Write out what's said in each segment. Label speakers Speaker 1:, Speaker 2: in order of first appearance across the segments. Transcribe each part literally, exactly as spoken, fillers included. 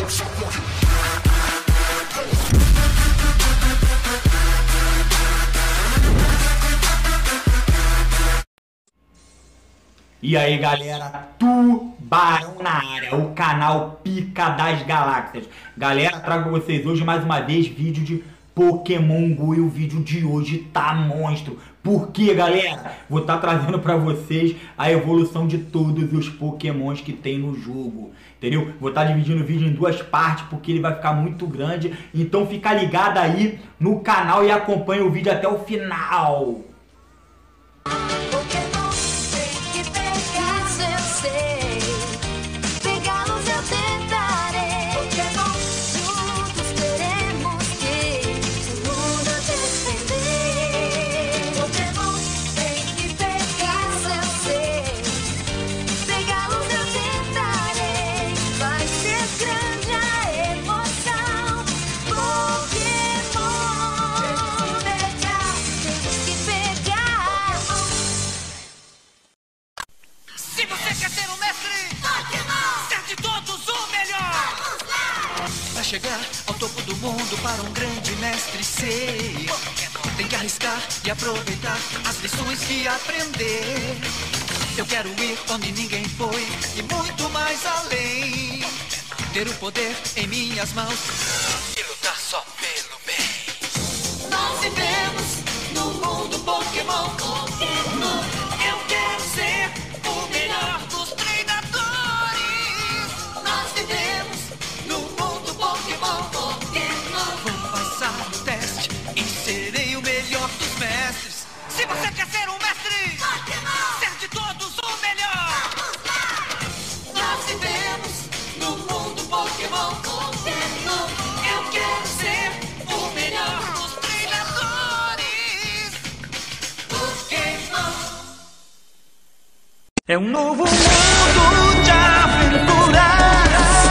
Speaker 1: E aí galera, Tubarão na área, o canal Pica das Galáxias. Galera, trago pra vocês hoje mais uma vez vídeo de Pokémon Go e o vídeo de hoje tá monstro. Por quê, galera? Vou estar tá trazendo pra vocês a evolução de todos os Pokémons que tem no jogo, entendeu? Vou estar tá dividindo o vídeo em duas partes porque ele vai ficar muito grande. Então fica ligado aí no canal e acompanha o vídeo até o final.
Speaker 2: Chegar ao topo do mundo para um grande mestre ser, tem que arriscar e aproveitar as lições que aprender. Eu quero ir onde ninguém foi e muito mais além, ter o poder em minhas mãos e lutar só pelo bem. Nós vivemos no mundo Pokémon, Pokémon. Eu quero ser o melhor dos treinadores. Nós vivemos no mundo Pokémon, Pokémon. Vou passar no teste e serei o melhor dos mestres. Se você quer ser um mestre, Pokémon, ser de todos o melhor. Vamos lá! Nós vivemos no mundo Pokémon, Pokémon. Eu quero ser o melhor dos treinadores. Pokémon. É um novo mundo de aventuras.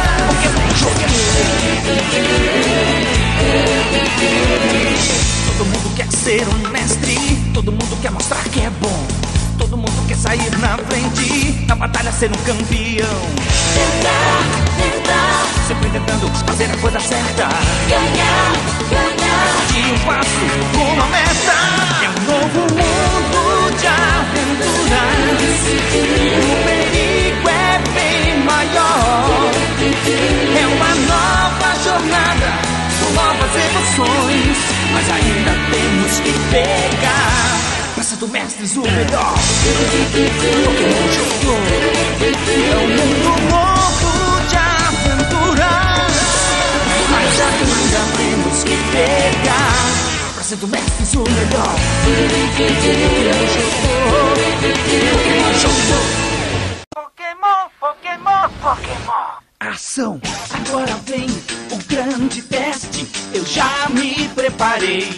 Speaker 2: Todo mundo quer ser um mestre, todo mundo quer mostrar que é bom, todo mundo quer sair na frente, na batalha ser um campeão. Tentar, tentar, sempre tentando fazer a coisa certa. Ganhar, ganhar, de um passo, uma meta. É um novo mundo de aventuras. O perigo é bem maior. É uma nova jornada, com novas emoções, mas ainda temos que pegar pra ser do mestres o melhor. Pokémon jogou, é um mundo novo de aventuras, mas ainda temos que pegar pra ser do mestres o melhor. Pokémon jogou, Pokémon jogou. Pokémon, Pokémon, Pokémon. Ação, agora vem o grande teste. Eu já me preparei,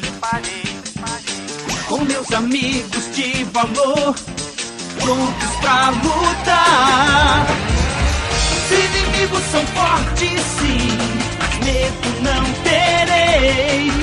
Speaker 2: com meus amigos de valor, prontos pra lutar. Os inimigos são fortes, sim, mas medo não terei.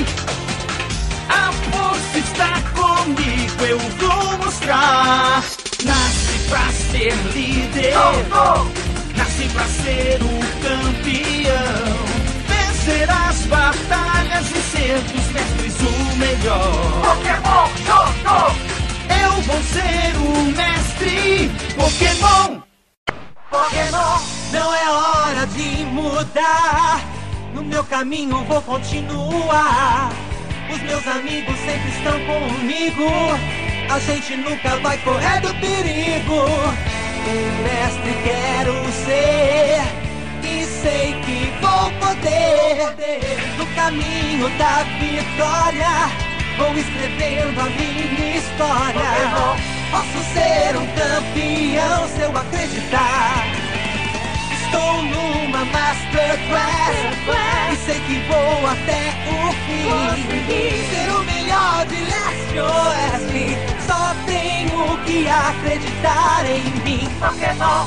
Speaker 2: A força está comigo, eu vou mostrar. Nasci pra ser líder, nasci pra ser um campeão, vencer as batalhas e ser dos mestres o melhor. Pokémon Jogo! Eu vou ser o mestre Pokémon! Pokémon! Não é hora de mudar, no meu caminho vou continuar. Os meus amigos sempre estão comigo, a gente nunca vai correr do perigo. Um mestre quero ser, e sei que vou poder. No caminho da vitória, vou escrevendo a minha história. Posso ser um campeão se eu acreditar. Estou numa Masterclass e sei que vou até o fim. Ser o melhor de leste oeste, só tenho que acreditar em mim. Pokémon.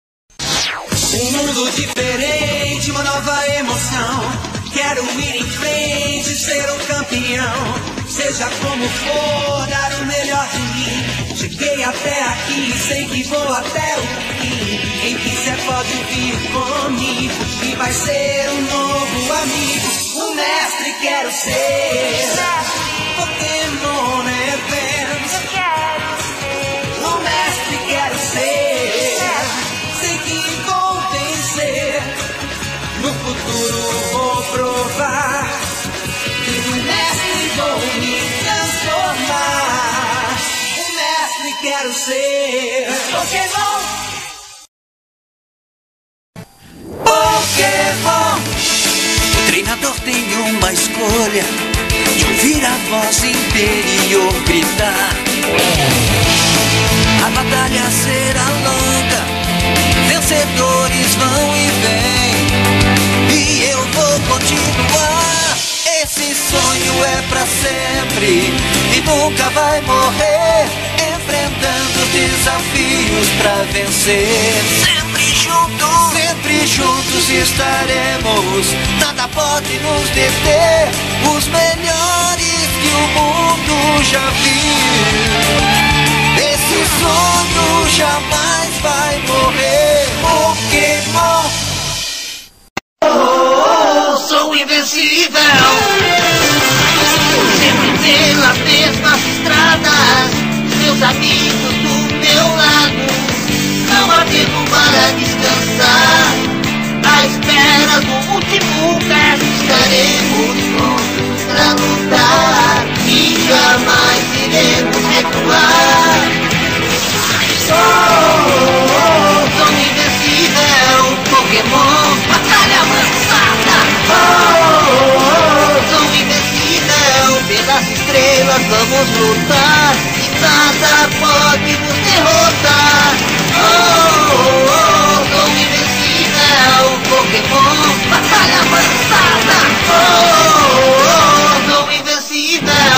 Speaker 2: Um mundo diferente, uma nova emoção. Quero ir em frente, ser um campeão. Seja como for, dar o melhor de mim. Cheguei até aqui, sei que vou até o fim. Quem quiser pode vir comigo e vai ser um O mestre quero ser. Pokémon Events.
Speaker 3: Eu quero ser.
Speaker 2: O mestre quero ser. Sei que vou vencer. No futuro vou provar que no mestre vou me transformar. O mestre quero ser. Pokémon. Pokémon. O treinador tem uma escolha de ouvir a voz interior gritar. A batalha será longa, vencedores vão e vêm, e eu vou continuar. Esse sonho é pra sempre e nunca vai morrer, enfrentando os desafios pra vencer. Sempre juntos, sempre juntos estaremos, nada pode nos deter, os melhores que o mundo já viu. Esse sonho jamais vai morrer. Pokémon. Oh, oh, oh, sou invencível. Sempre pelas mesmas estradas, meus amigos do meu lado, não há tempo para descansar. À espera do último verso, estaremos prontos pra lutar e jamais iremos recuar. Oh, oh, oh, sou invencível, Pokémon, batalha avançada. Oh, oh, oh, sou invencível, pelas estrelas vamos lutar e nada pode nos derrotar. Oh, oh, oh, sou invencível, Pokémon, batalha avançada. Oh, oh, oh, sou invencível.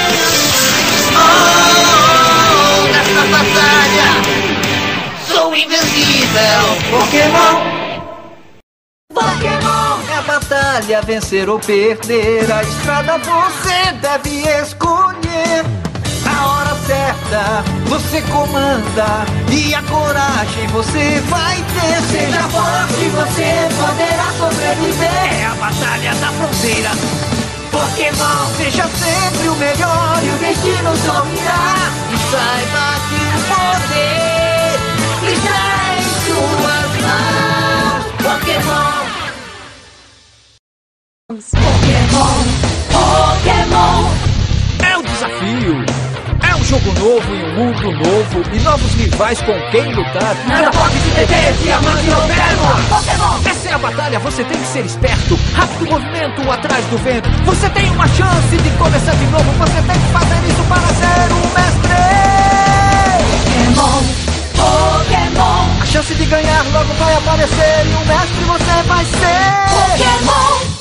Speaker 2: Oh, nessa batalha sou invencível. Pokémon. Pokémon é a batalha, vencer ou perder. A estrada você deve escolher. A hora certa você comanda e a coragem você vai ter. Seja forte, você poderá sobreviver. É a batalha da fronteira. Pokémon, seja sempre o melhor e o destino sorrirá. E saiba que o poder está em suas mãos. Pokémon.
Speaker 3: Pokémon, Pokémon.
Speaker 4: É um desafio. É um jogo novo em um mundo novo e novos rivais com quem lutar.
Speaker 3: Nada pode te deter, diamante ou pérola. Pokémon.
Speaker 4: Essa é a batalha, você tem que ser esperto. Rápido movimento atrás do vento. Você tem uma chance de começar de novo. Você tem que fazer isso para ser um mestre.
Speaker 3: Pokémon, Pokémon.
Speaker 4: A chance de ganhar logo vai aparecer e um mestre você vai ser.
Speaker 3: Pokémon.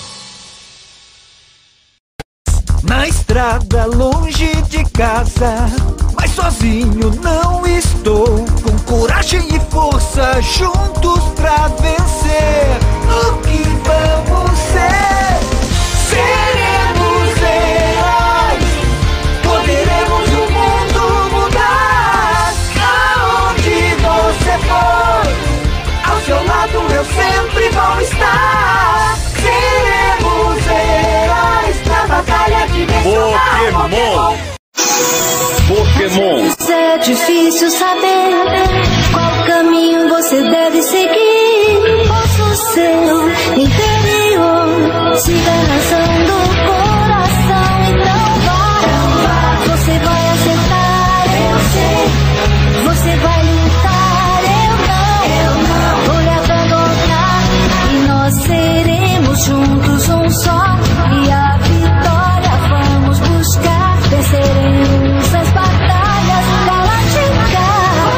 Speaker 4: Na estrada, longe de casa, mas sozinho não estou. Com coragem e força, juntos pra vencer. O que vamos ser? Seremos heróis, poderemos o mundo mudar. Aonde você for, ao seu lado eu sempre vou estar. Seremos heróis na batalha de mencionar
Speaker 5: Pokémon. Pokémon.
Speaker 6: É difícil saber qual caminho você deve seguir. Ouça o seu interior, siga a razão do coração. Então vá, você vai acertar, eu sei. Você vai lutar, eu não, eu não vou lhe abandonar. E nós seremos juntos um só. E a vitória vamos buscar. Venceremos as batalhas galácticas.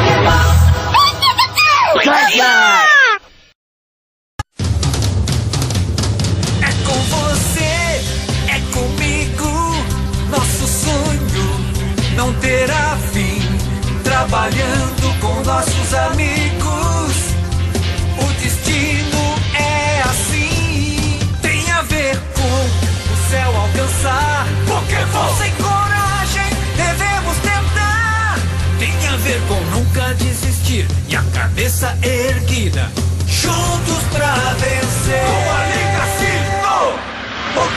Speaker 2: É com você, é comigo. Nosso sonho não terá fim. Trabalhando com nossos amigos, o destino é assim. Tem a ver com o céu alcançar. Pokémon sem coragem, devemos tentar. Tem a ver com nunca desistir e a cabeça erguida, juntos pra vencer. Com a Liga cinco,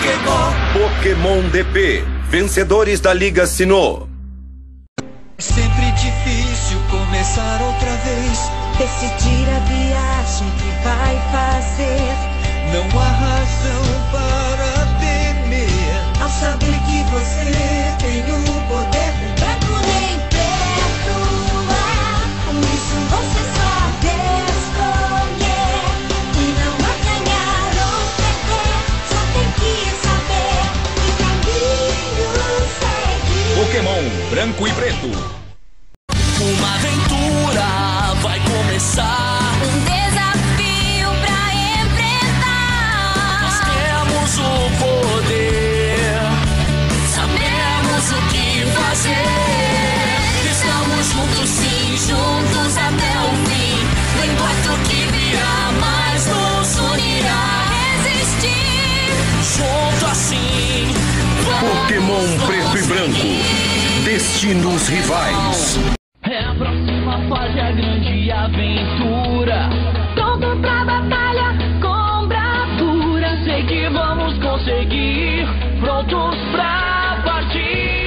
Speaker 5: Pokémon D P, vencedores da Liga Sinnoh.
Speaker 2: É sempre difícil começar outra vez,
Speaker 6: Decidir a viagem que vai fazer.
Speaker 2: não há razão para temer.
Speaker 6: Ao saber que você tem o poder, branco nem preto é. Com isso você sabe escolher. E não há ganhar ou perder, só tem que saber que caminho seguir.
Speaker 7: Pokémon Branco e Preto.
Speaker 2: Uma aventura vai começar.
Speaker 6: Um desafio pra enfrentar.
Speaker 2: Nós temos o poder, sabemos o que fazer. Estamos juntos, sim, juntos até o fim. Não importa o que virá, mas nos unirá.
Speaker 6: Resistir.
Speaker 2: Junto assim, vamos
Speaker 5: Pokémon Preto e Branco,
Speaker 2: conseguir.
Speaker 5: destinos rivais.
Speaker 2: É a próxima fase, a grande aventura.
Speaker 6: Pronto pra batalha com bravura.
Speaker 2: Sei que vamos conseguir, prontos pra partir.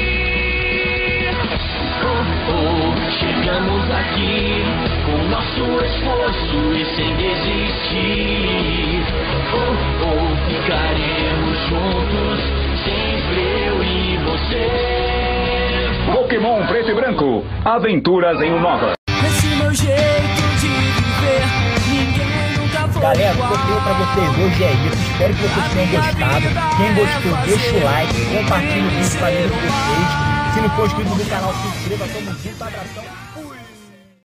Speaker 2: Oh, oh, chegamos aqui com nosso esforço e sem desistir. Oh, oh, ficaremos juntos, sempre eu e você.
Speaker 7: Pokémon Preto e Branco, aventuras em Unova.
Speaker 2: Esse meu jeito de viver, ninguém nunca foi
Speaker 1: Galera, o que eu
Speaker 2: igual.
Speaker 1: tenho pra vocês hoje é isso. Espero que vocês tenham gostado. Quem gostou, deixa o like, compartilha o vídeo com a amiga de vocês. Se não for inscrito no canal, se inscreva. Tamo junto, abração.